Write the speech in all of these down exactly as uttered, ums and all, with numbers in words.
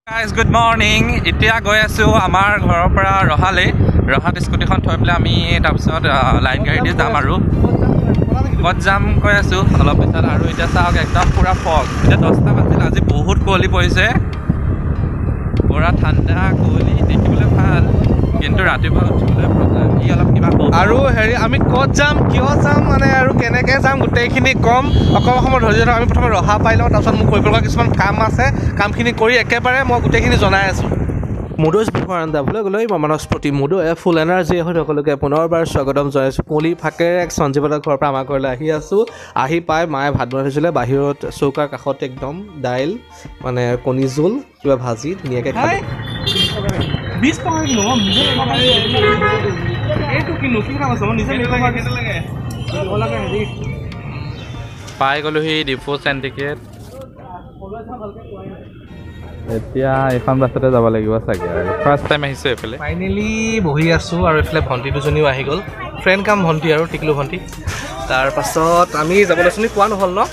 Guys, good morning. এতিয়া গৈ আছো আমাৰ ঘৰৰ পৰা ৰহালে ৰহাত স্কুটিখন থৈ পেলাই আমি তাৰপিছত লাইন গাড়ী দি যাম আৰু ক'ত যাম কৈ আছো অলপ পিছত আৰু এতিয়া চাওক একদম পুৰা ফগ এতিয়া দহটা বাজিল আজি বহুত কুঁৱলী পৰিছে পুৰা ঠাণ্ডা কুঁৱলী দেখিবলৈ ভাল কিন্তু ৰাতিপুৱা উঠিবলৈ প্ৰব্লেম ই অলপ কিবা আৰু হেৰি আমি ক'ত যাম কিয় যাম মানে আৰু কেনেকৈ যাম গোটেইখিনি কম অকল অসমত ধৈৰ্য ধৰক আমি প্ৰথমে ৰহা পাই লওঁ তাৰপিছত মোক কৰিবলগা কিছুমান কাম আছে কামখিনি কৰি একেবাৰে মই গোটেইখিনি জনাই আছোঁ মুডোজ বিষৰ আন্দাবলৈ গ'লৈ মনস্পতি মুডো এ ফুল এনাৰ্জি হৈ সকলোকে পুনৰবাৰ স্বাগতম জনাইছোঁ কুঁৱলী ফাকেৰে এক সঞ্জীৱতৰ ঘৰৰ পৰা আমাৰ ঘৰলৈ আহি আছোঁ আহি পাই মায়ে ভাত বনাই থৈছিলে বাহিৰত চৌকাৰ কাষত একদম দাইল মানে কণী জোল কিবা ভাজি ধুনীয়াকৈ খাই বিশ টকা কিলো এইটো কিনো কি কাম আছে মই নিজে লাগে পাই গ'লোহি ডিপু চেণ্টিকেট এতিয়া এইখন বাছতে যাব লাগিব চাগে আৰু ফাৰ্ষ্ট টাইম আহিছোঁ এইফালে ফাইনেলি বহি আছোঁ আৰু এইফালে ভণ্টি দুজনীও আহি গ'ল ফ্ৰেণ্ড কাম ভণ্টি আৰু টিকলু ভণ্টি তাৰপাছত আমি যাবলৈ চোনি কোৱা নহ'ল ন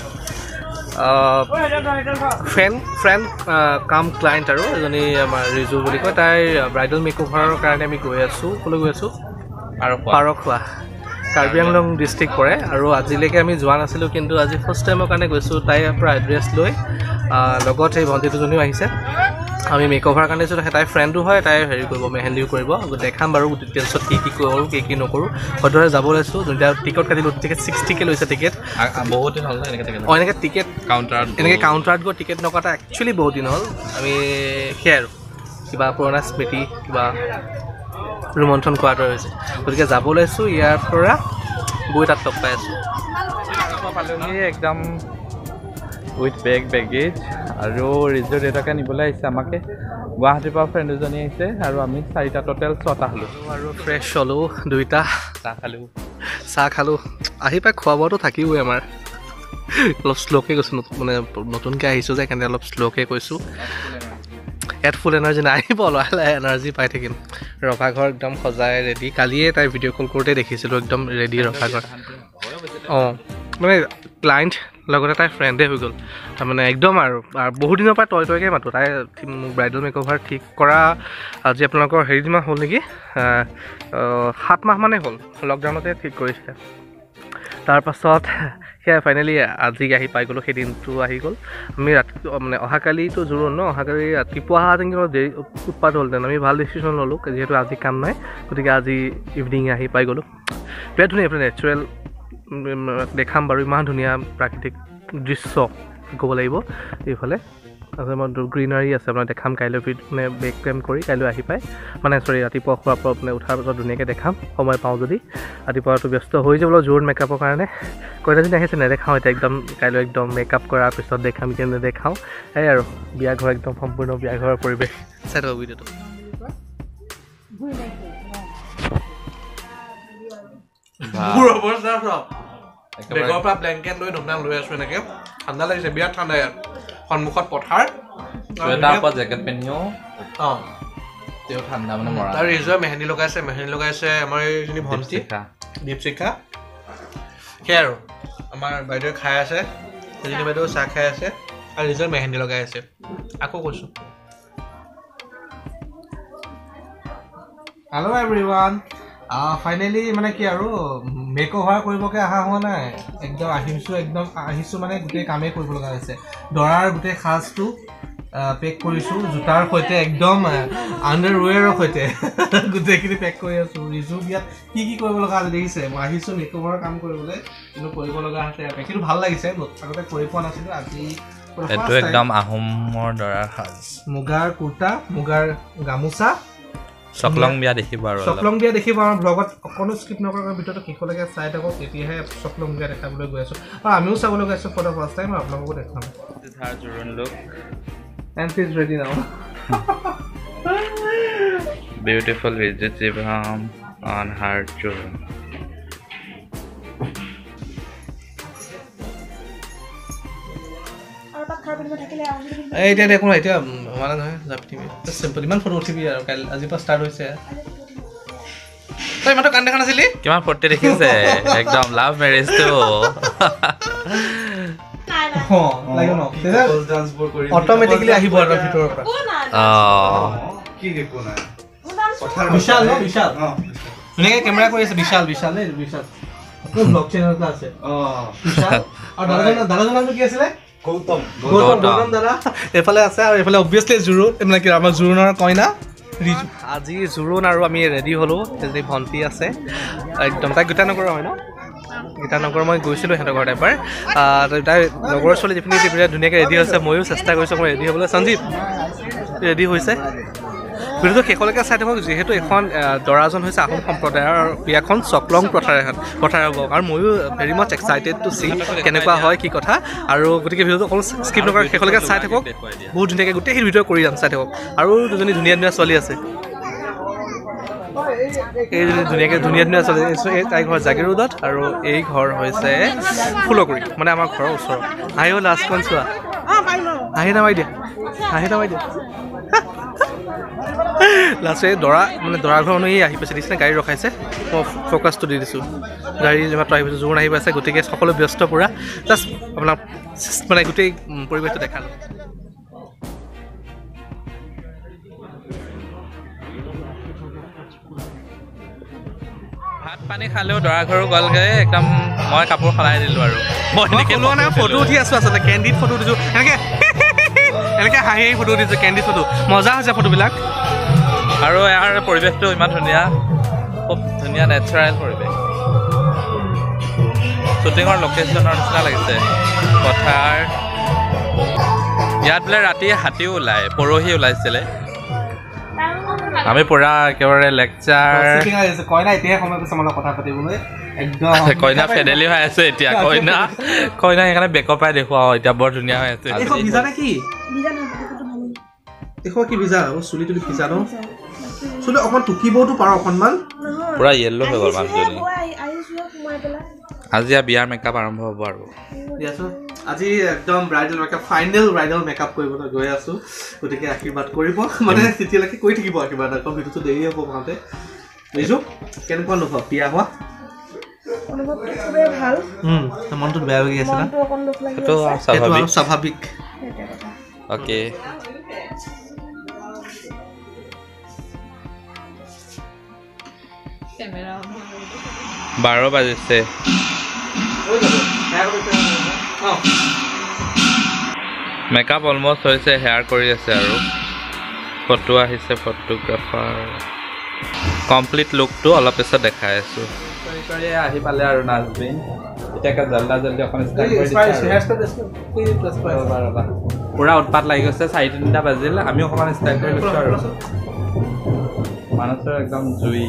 ফ্ৰেণ্ড ফ্ৰেণ্ড কাম ক্লাইণ্ট আৰু এজনী আমাৰ ৰিজু বুলি কয় তাইৰ ব্ৰাইডেল মেকঅভাৰৰ কাৰণে আমি গৈ আছোঁ ক'লৈ গৈ আছোঁ আৰু পাৰখোৱা কাৰ্বি আংলং ডিষ্ট্ৰিক্ট পৰে আৰু আজিলৈকে আমি যোৱা নাছিলোঁ কিন্তু আজি ফাৰ্ষ্ট টাইমৰ কাৰণে গৈছোঁ তাইৰ পৰা এড্ৰেছ লৈ লগত সেই ভণ্টি দুজনীও আহিছে আমি মেকঅভাৰ কাৰণে গৈছোঁ তাই ফ্ৰেণ্ডো হয় তাই হেৰি কৰিব মেহেন্দিও কৰিব দেখাম বাৰু ডিটেইলছত কি কি কৰোঁ কি কি নকৰোঁ সদৰে যাব লৈছোঁ দুটা টিকট কাটিলোঁ টিকেট ছিক্সটিকে লৈছে টিকেট বহুত দিন হ'ল ন এনেকৈ টিকেট অঁ এনেকৈ টিকেট কাউণ্টাৰত এনেকৈ কাউণ্টাৰত গৈ টিকেট নকটা একচুৱেলি বহুত দিন হ'ল আমি সেয়াই আৰু কিবা পুৰণা স্মৃতি কিবা ৰোমন্থন কৰাৰ দৰে হৈছে গতিকে যাব লৈছোঁ ইয়াৰ পৰা গৈ তাত লগ পাই আছোঁ পালোহি একদম উইথ বেগ বেগেজ আৰু ৰিজু দেউতাকে নিবলৈ আহিছে আমাকে গুৱাহাটীৰ পৰা ফ্ৰেণ্ড দুজনী আহিছে আৰু আমি চাৰিটা টোটেল ছটা হ'লোঁ আৰু ফ্ৰেছ হ'লোঁ দুইটা চাহ খালোঁ চাহ খালোঁ আহি পাই খোৱা বোৱাটো থাকিবই আমাৰ অলপ শ্ল'কৈ কৈছোঁ মানে নতুনকৈ আহিছোঁ যে সেইকাৰণে অলপ শ্ল'কৈ কৈছোঁ এট ফুল এনাৰ্জি নাই আহিব লাহে লাহে এনাৰ্জি পাই থাকিম ৰভা ঘৰ একদম সজাই ৰেডি কালিয়ে তাই ভিডিঅ' কল কৰোঁতে দেখিছিলোঁ একদম ৰেডি ৰভা ঘৰ অঁ মানে ক্লাইণ্ট লগতে তাই ফ্ৰেণ্ডে হৈ গ'ল তাৰমানে একদম আৰু বহুত দিনৰ পৰা তই তইকৈ মাতোঁ তাই মোক ব্ৰাইডেল মেকঅভাৰ ঠিক কৰা আজি আপোনালোকৰ হেৰি দিনমান হ'ল নেকি সাত মাহমানেই হ'ল লকডাউনতে ঠিক কৰিছিলে তাৰপাছত সেয়া ফাইনেলি আজি আহি পাই গ'লোঁ সেই দিনটো আহি গ'ল আমি ৰাতি মানে অহাকালিতো জোৰোণ ন অহাকালি ৰাতিপুৱা অহা যেন অলপ দেৰি উৎপাত হ'লহেঁতেন আমি ভাল ডিচিশ্যন ল'লোঁ যিহেতু আজি কাম নাই গতিকে আজি ইভিনিং আহি পাই গ'লোঁ বিৰাট ধুনীয়া এইফালে নেচাৰেল দেখাম বাৰু ইমান ধুনীয়া প্ৰাকৃতিক দৃশ্য ক'ব লাগিব এইফালে তাৰপিছত মই গ্ৰীনাৰী আছে আপোনাৰ দেখাম কাইলৈ মানে বেক কেম কৰি কাইলৈ আহি পাই মানে চৰি ৰাতিপুৱা খোৱাৰ পৰা মানে উঠাৰ পাছত ধুনীয়াকৈ দেখাম সময় পাওঁ যদি ৰাতিপুৱাটো ব্যস্ত হৈ যাবলৈ জোৰ মেকআপৰ কাৰণে কইনাজনী আহিছে নেদেখাওঁ এতিয়া একদম কাইলৈ একদম মেকআপ কৰাৰ পিছত দেখাম এতিয়া নেদেখাওঁ এই আৰু বিয়া ঘৰ একদম সম্পূৰ্ণ বিয়া ঘৰৰ পৰিৱেশ চাই থাকক ভিডিঅ'টো বেগৰ পৰা ব্লেংকেট লৈ ধুমধাম লৈ আছোঁ এনেকৈ ঠাণ্ডা লাগিছে বিৰাট ঠাণ্ডা ইয়াত সন্মুখত পথাৰ জেকেট পিন্ধিও অঁ তেওঁ ঠাণ্ডা মানে মৰা আৰু ৰিজুৱে মেহেন্দি লগাইছে মেহেন্দি লগাইছে আমাৰ এইজনী ভণ্টি দীপশিখা সেয়াই আৰু আমাৰ বাইদেৱে খাই আছে এজনী বাইদেউ চাহ খাই আছে আৰু ৰিজুৱে মেহেন্দি লগাই আছে আকৌ কৈছোঁ হেল্ল' এভৰিৱান ফাইনেলি মানে কি আৰু মেক অভাৰ কৰিবকৈ অহা হোৱা নাই একদম আহিছোঁ একদম আহিছোঁ মানে গোটেই কামেই কৰিব লগা হৈছে দৰাৰ গোটেই সাজটো পেক কৰিছোঁ জোতাৰ সৈতে একদম আণ্ডাৰৱেৰৰ সৈতে গোটেইখিনি পেক কৰি আছোঁ ৰিজু বিয়াত কি কি কৰিব লগা আছে দেখিছে মই আহিছোঁ মেক অভাৰৰ কাম কৰিবলৈ কিন্তু কৰিব লগা আছে কিন্তু ভাল লাগিছে আগতে কৰি পোৱা নাছিলোঁ আজি এইটো একদম আহোমৰ দৰাৰ সাজ মুগাৰ কুৰ্তা মুগাৰ গামোচা চকলং বিয়া দেখিব আৰু চকলং বিয়া দেখিব আমাৰ ব্লগত অকণো স্কিপ নকৰাৰ ভিতৰতো শেষলৈকে চাই থাকক তেতিয়াহে চকলং বিয়া দেখাবলৈ গৈ আছোঁ আৰু আমিও চাবলৈ গৈ আছোঁ ফৰ দ্য ফাৰ্ষ্ট টাইম আপোনালোককো দেখাম জোৰোণ look and is ready now beautiful visit জিভাম অন হাৰ জোৰোণ এতিয়া দেখোন এতিয়া মানে নহয় চিম্পল ইমান ফটো উঠিবি আৰু কাইলৈ আজিৰ পৰা ষ্টাৰ্ট হৈছে তই ইমানটো কান্দ দেখা নাছিলি কিমান ফূৰ্তি দেখিছে একদম লাভ মেৰেজটো লাগিব ন অট'মেটিকেলি আহিব আৰু ভিতৰৰ পৰা অ কি দেখো না বিশাল ন বিশাল ধুনীয়াকে কেমেৰা কৰি আছে বিশাল বিশাল দেই বিশাল মোৰ ব্লগ চেনেল এটা আছে অ বিশাল আৰু দাদাজন দাদাজন নামটো কি আছিলে গৌতম গৌতম গৌতম দাদা এফালে আছে আৰু এফালে অবভিয়াছলি জুৰুন মানে কি আমাৰ জুৰুনৰ কইনা আজি জুৰুন আৰু আমি ৰেডি হ'লোঁ যদি ভণ্টি আছে একদম তাই গীতানগৰ হয় ন গীতানগৰ মই গৈছিলোঁ সিহঁতৰ ঘৰত এবাৰ তাই লগৰ ছোৱালী যিখিনি ধুনীয়াকৈ ৰেডি হৈছে ময়ো চেষ্টা কৰিছোঁ মই ৰেডি হ'বলৈ সঞ্জীৱ ৰেডি হৈছে ভিডিঅ'টো শেষলৈকে চাই থাকক যিহেতু এখন দৰাজন হৈছে আহোম সম্প্ৰদায়ৰ বিয়াখন চকলং প্ৰথাৰ এখন প্ৰথাৰ হ'ব আৰু ময়ো very much excited to see কেনেকুৱা হয় কি কথা আৰু গতিকে ভিডিঅ'টো অকল স্কিপ নকৰাকৈ শেষলৈকে চাই থাকক বহুত ধুনীয়াকৈ গোটেইখিনি ভিডিঅ' কৰি যাম চাই থাকক আৰু দুজনী ধুনীয়া ধুনীয়া ছোৱালী আছে এইজনী ধুনীয়াকৈ ধুনীয়া ধুনীয়া ছোৱালী তাইৰ ঘৰ জাগিৰোডত আৰু এই ঘৰ হৈছে ফুলগুৰি মানে আমাৰ ঘৰৰ ওচৰত আহিও লাষ্টখন চোৱা আহি নামাই দিয়া আহি নামাই দিয়া লাষ্টে দৰা মানে দৰা ঘৰ মানুহ আহি পাইছে দিছে গাড়ী ৰখাইছে মই ফ'কাছটো দি দিছোঁ গাড়ী মাত্ৰ আহি পাইছোঁ জোৰোণ আহি পাইছে গতিকে সকলো ব্যস্ত পূৰা জাষ্ট আপোনাক মানে গোটেই পৰিৱেশটো দেখালোঁ ভাত পানী খালেও দৰা ঘৰো গ'লগৈ একদম মই কাপোৰ সলাই দিলোঁ আৰু মই লোৱা নাই ফটো উঠি আছোঁ আচলতে কেণ্ডিড ফটো উঠিছোঁ এনেকৈ এনেকৈ হাঁহি হাঁহি ফটো উঠিছোঁ কেণ্ডিড ফটো মজা হৈছে ফটোবিলাক আৰু ইয়াৰ পৰিৱেশটো ইমান ধুনীয়া খুব ধুনীয়া নেচাৰেল পৰিৱেশ শ্বুটিঙৰ লোকেশ্যনৰ নিচিনা লাগিছে পথাৰ ইয়াত বোলে ৰাতি হাতীও ওলায় পৰহি ওলাইছিলে আমি পুৰা একেবাৰে লেকচাৰ কইনা এতিয়াহে সময় পাইছে মানে কথা পাতিবলৈ একদম কইনা ফেডেলি হৈ আছে এতিয়া কইনা কইনা সেইকাৰণে বেকৰ পৰাই দেখুৱাও এতিয়া বৰ ধুনীয়া হৈ আছে ভিজা নে কি দেখুৱা কি ভিজা চুলি তুলি ভিজা ন চুলি অকণমান টুকিবওতো পাৰ অকণমান পুৰা য়েল্লো হৈ গ'ল মানুহজনী আজি বিয়াৰ মেকআপ আৰম্ভ হ'ব আৰু আজি একদম bridal makeup final bridal makeup কৰিবলৈ গৈ আছোঁ গতিকে আশীৰ্বাদ কৰিব মানে তেতিয়ালৈকে কৰি থাকিব আশীৰ্বাদ আকৌ ভিডিঅ'টো দেৰি হ'ব মাহতে বুজিছোঁ কেনেকুৱা অনুভৱ বিয়া হোৱা মনটো বেয়া লাগি আছে না সেইটো স্বাভাৱিক অ'কে বাৰ বাজিছে মেকআপ অলমষ্ট হৈছে হেয়াৰ কৰি আছে আৰু ফটো আহিছে ফটোগ্ৰাফাৰ কমপ্লিট লুকটো অলপ পিছত দেখাই আছোঁ আহি পালে আৰু নাজবিন এতিয়া জল্দা জল্দি অকণ পুৰা উৎপাত লাগি গৈছে চাৰি তিনিটা বাজিল আমি অকণমান ষ্টাইল কৰি লৈছোঁ আৰু মানুহৰ একদম জুই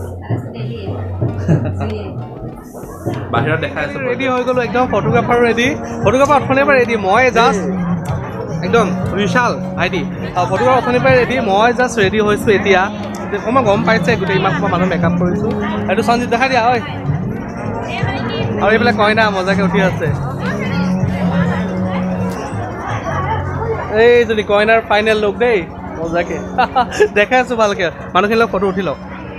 বাহিৰত দেখাই আছোঁ ৰেডি হৈ গ'লোঁ একদম ফটোগ্ৰাফাৰো ৰেডি ফটোগ্ৰাফাৰ অথনিৰ পৰা ৰেডি মই জাষ্ট একদম বিশাল ভাইটি ফটোগ্ৰাফাৰ অথনিৰ পৰা ৰেডি মই জাষ্ট ৰেডি হৈছোঁ এতিয়া অকণমান গম পাইছে গোটেই ইমান সময় মানুহ মেকআপ কৰিছোঁ এইটো সঞ্জিত দেখাই দিয়া ঐ আৰু এইফালে কইনা মজাকৈ উঠি আছে এইজনী কইনাৰ ফাইনেল লুক দেই মজাকৈ দেখাই আছোঁ ভালকৈ মানুহখিনিৰ লগত ফটো উঠি লওক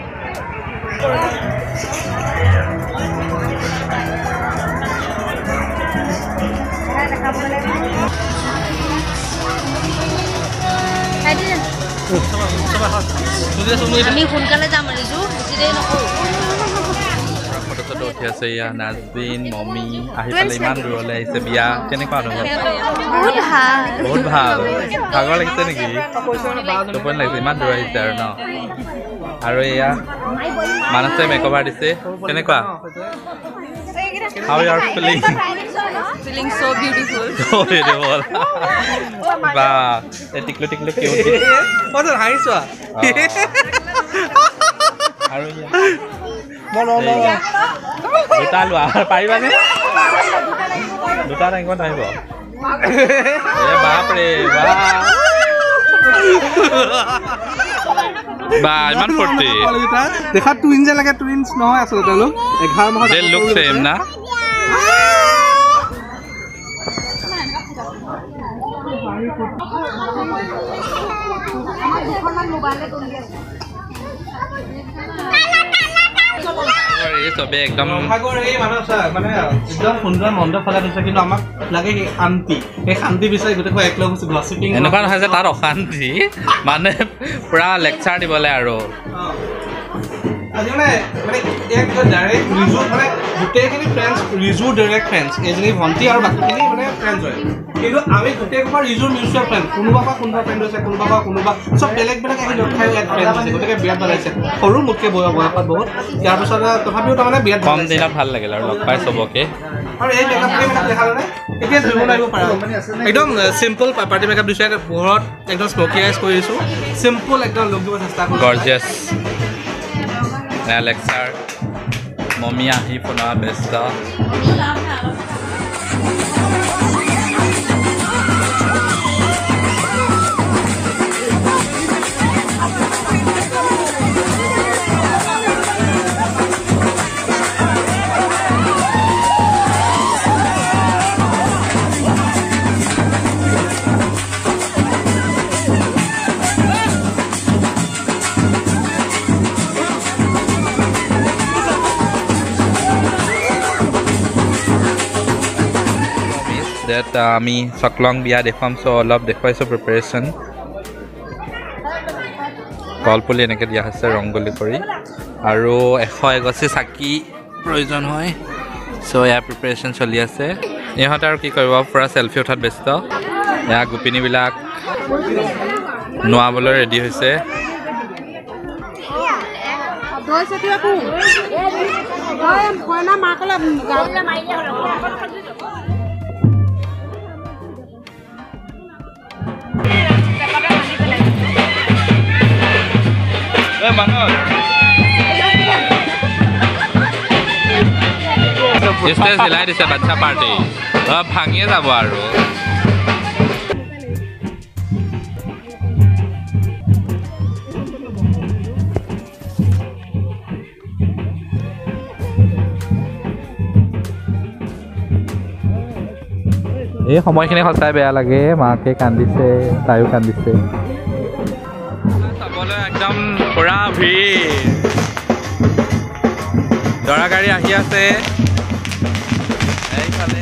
আমি সোনকালে যাম ৰিজু বেছি দেৰি নকৰোঁ ফটো চটো উঠি আছে ইয়া নাজবিন মমি আহি পেলাই ইমান দূৰলৈ আহিছে বিয়া কেনেকুৱা অনুভৱ বহুত ভাল বহুত ভাল ভাগৰ লাগিছে নেকি টোপনি লাগিছে ইমান দূৰ আহিছে আৰু ন আৰু এয়া মানসে মেকঅভাৰ দিছে কেনেকুৱা How you are feeling? Feeling so beautiful. So beautiful. Wow. Tiklo tiklo cute. What are you doing? Aru ya. No no no. Duta lua. Pariba ne? Duta na ikon taibo. Eh baap re. Wow. Ba iman forte. Dekha twins lage twins nohoy asole telok এঘাৰ মাহত they look same na মোবাইলে এই চবে একদম ৰসাগৰ এই মানুহ মানে একদম সুন্দৰ মন্দ ফলাই থৈছে কিন্তু আমাক লাগে সেই শান্তি সেই শান্তি বিচাৰি গোটেইখন একলগ হৈছে গছিপিং এনেকুৱা নহয় যে তাত অশান্তি মানে পুৰা লেকচাৰ দিবলৈ আৰু আজি মানে মানে এক ডাইৰেক্ট ৰিজু মানে গোটেইখিনি ফ্ৰেণ্ডছ ৰিজুৰ ডাইৰেক্ট ফ্ৰেণ্ডছ এজনী ভণ্টি আৰু বাকীখিনি মানে ফ্ৰেণ্ডছ হয় কিন্তু আমি গোটেই সোপা ৰিজুৰ মিউচুৱেল ফ্ৰেণ্ড কোনোবা পৰা কোনোবা ফ্ৰেণ্ড হৈছে কোনোবা পৰা কোনোবা চব বেলেগ বেলেগ আহি লগ খাই এক ফ্ৰেণ্ড হৈছে গতিকে বিৰাট ভাল লাগিছে সৰু মোতকৈ বয়স বয়সত বহুত ইয়াৰ পিছত তথাপিও তাৰমানে বিৰাট কম দিনত ভাল লাগিল আৰু লগ পাই চবকে আৰু এই মেকআপ মেকআপ দেখালে এতিয়া ধুব লাগিব পাৰা একদম চিম্পল পাৰ্টি মেকআপ দিছোঁ পোহৰত একদম স্মকি আইজ কৰি দিছোঁ চিম্পল একদম লুক দিব চেষ্টা কৰিছোঁ গৰ্জিয়াছ লেকচাৰ মমি আহি পুনৰ ব্যস্ত that আমি chaklong বিয়া দেখুৱাম চ অলপ দেখুৱাইছো প্ৰিপাৰেশ্যন কলপুলি এনেকৈ দিয়া হৈছে ৰংগলী কৰি আৰু এশ এগছি চাকি প্ৰয়োজন হয় চ' ইয়াৰ প্ৰিপাৰেশ্যন চলি আছে ইহঁতে আৰু কি কৰিব পূৰা চেলফি উঠাত ব্যস্ত এয়া গোপিনীবিলাক নোৱাবলৈ ৰেডি হৈছে ষ্টেজ হিলাই দিছে বাচ্চা পাৰ্টি ভাঙিয়ে যাব আৰু এই সময়খিনি সঁচাই বেয়া লাগে মাকে কান্দিছে তাইও কান্দিছে চাবলৈ একদম পুৰা ভিৰ দৰা গাড়ী আহি আছে এইফালে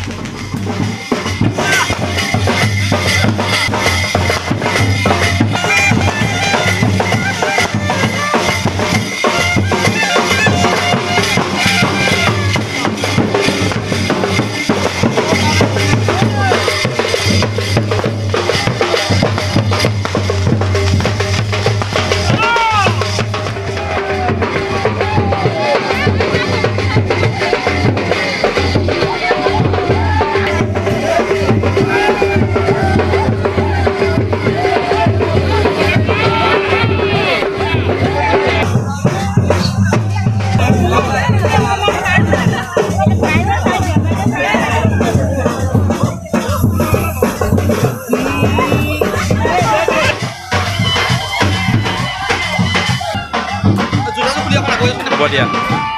দিয়া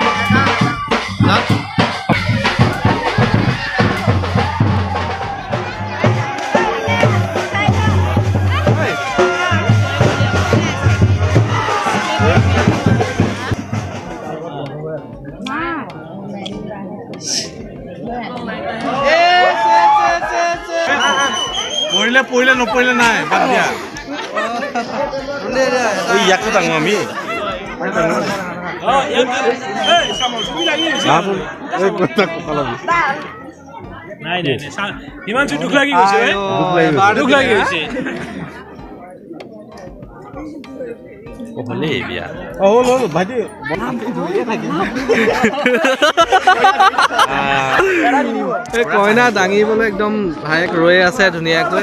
পঢ়িলে পঢ়িলে নপঢ়িলে নাই বাদ দিয়া ইয়াকো ডাঙৰ আমি ইমান দুখ লাগি গৈছে দুখ লাগি গৈছে হ'লেই বিয়া ভাইটি কইনা দাঙিবলৈ একদম ভায়েক ৰৈ আছে ধুনীয়াকৈ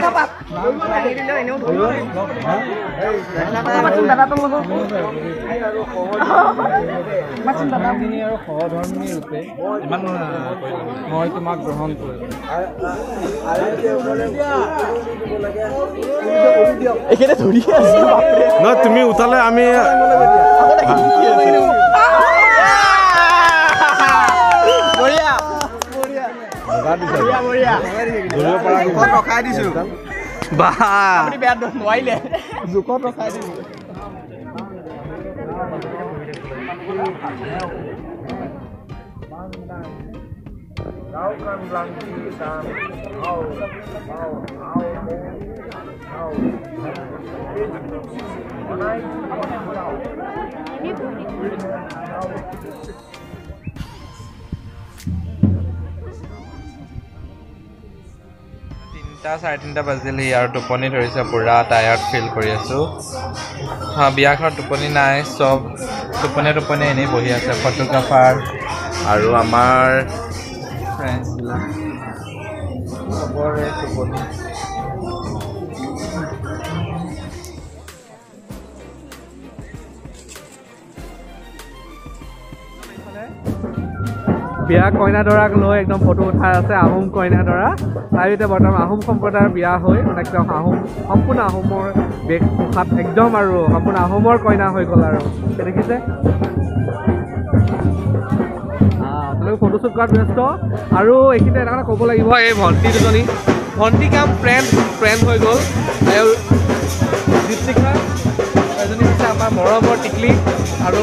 সহধৰ্মিনী ৰূপে মই তোমাক গ্ৰহণ কৰিম নহয় তুমি উঠালে আমি ৰখাই দিছো বাহ নোৱাৰিলে জোখত ৰখাই দিছো তিনিটা চাৰে তিনিটা বাজিলেহি আৰু টোপনি ধৰিছে পুৰা টায়াৰ্ড ফিল কৰি আছোঁ হা বিয়াঘৰত টোপনি নাই চব টোপনি টোপনি এনেই বহি আছে ফটোগ্ৰাফাৰ আৰু আমাৰ ফ্ৰেণ্ডছবিলাক চবৰে টোপনি বিয়া কইনা দৰাক লৈ একদম ফটো উঠাই আছে আহোম কইনা দৰা আৰু এতিয়া বৰ্তমান আহোম সম্প্ৰদায়ৰ বিয়া হৈ একদম আহোম সম্পূৰ্ণ আহোমৰ বেশ পোষাত একদম আৰু সম্পূৰ্ণ আহোমৰ কইনা হৈ গ'ল আৰু দেখিছে তেওঁলোকে ফটোশ্বুট কৰাত ব্যস্ত আৰু এইখিনিতে এটা কথা ক'ব লাগিব এই ভণ্টি দুজনী ভণ্টি কাম ফ্ৰেণ্ড ফ্ৰেণ্ড হৈ গ'ল দীপশিখা এজনী হৈছে আমাৰ মৰমৰ টিকলি আৰু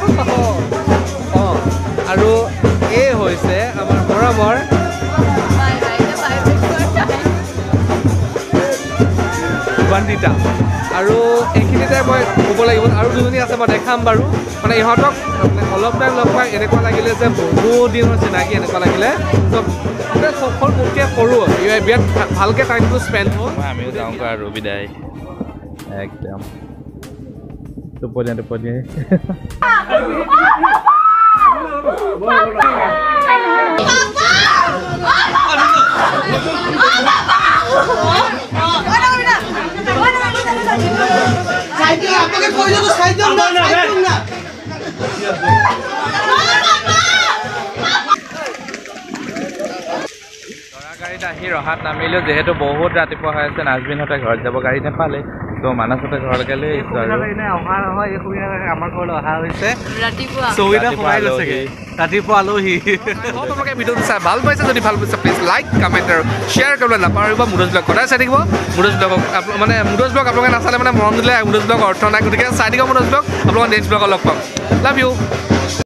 অঁ আৰু এই হৈছে আমাৰ মৰমৰ বন্দিতা আৰু এইখিনিতে মই ক'ব লাগিব আৰু দুজনী আছে মই দেখাম বাৰু মানে ইহঁতক অলপ টাইম লগ পাই এনেকুৱা লাগিলে যে বহুত দিনৰ চিনাকি এনেকুৱা লাগিলে চব সফল মোতকৈ সৰু বিয়াত ভালকৈ টাইমটো স্পেণ্ড হ'ল আমিও যাওঁগৈ আৰু বিদায় একদম টোপনীয়া টোপনীয়া গাড়ীত আহি ৰহাত নামিলোঁ যিহেতু বহুত ৰাতিপুৱা হৈ আছে নাজবিনহঁতে ঘৰত যাব গাড়ী নাপালে তো মানসহঁতে ঘৰলৈকে লৈ আহিছোঁ আৰু অহা নহয় এই সুবিধা আমাৰ ঘৰলৈ অহা হৈছে ৰাতিপুৱা চৌকিটা সোমাই গৈছেগৈ ৰাতিপুৱা আলহী আপোনালোকে ভিডিঅ'টো চাই ভাল পাইছে যদি ভাল পাইছে প্লিজ লাইক কমেণ্ট আৰু শ্বেয়াৰ কৰিবলৈ নাপাহৰিব মুৰজ ব্লগ সদায় চাই থাকিব মুৰজ ব্লগক মানে মুৰজ ব্লগ আপোনালোকে নাচালে মানে মৰম দিলে মুৰজ ব্লগ অৰ্থ নাই গতিকে চাই থাকিব মুৰজ ব্লগ আপোনালোকৰ নেক্সট ব্লগত লগ পাম লাভ ইউ